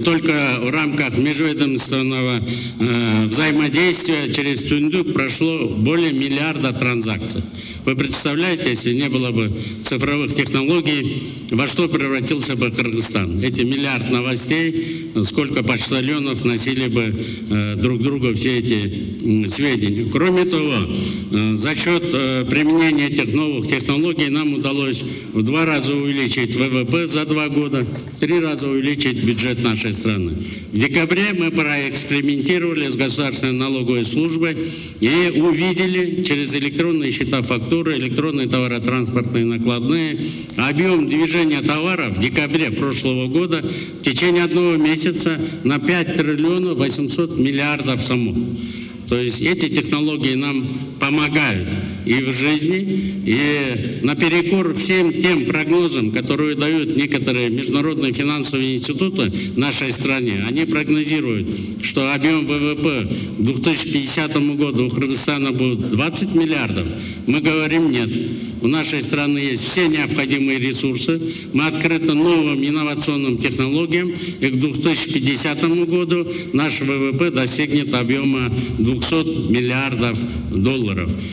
Только в рамках межведомственного взаимодействия через Тундук прошло более миллиарда транзакций. Вы представляете, если не было бы цифровых технологий, во что превратился бы Кыргызстан? Эти миллиард новостей, сколько почтальонов носили бы друг другу все эти сведения. Кроме того, за счет применения этих новых технологий нам удалось в 2 раза увеличить ВВП за 2 года, в 3 раза увеличить бюджет нашей страны. В декабре мы проэкспериментировали с Государственной налоговой службой и увидели через электронные счета фактуры, электронные товаротранспортные накладные объем движения товаров в декабре прошлого года в течение 1 месяца на 5 триллионов 800 миллиардов само. То есть эти технологии нам помогают и в жизни, и наперекор всем тем прогнозам, которые дают некоторые международные финансовые институты в нашей стране. Они прогнозируют, что объем ВВП к 2050 году у Кыргызстана будет 20 миллиардов. Мы говорим нет. У нашей страны есть все необходимые ресурсы. Мы открыты новым инновационным технологиям. И к 2050 году наш ВВП достигнет объема 200 миллиардов долларов.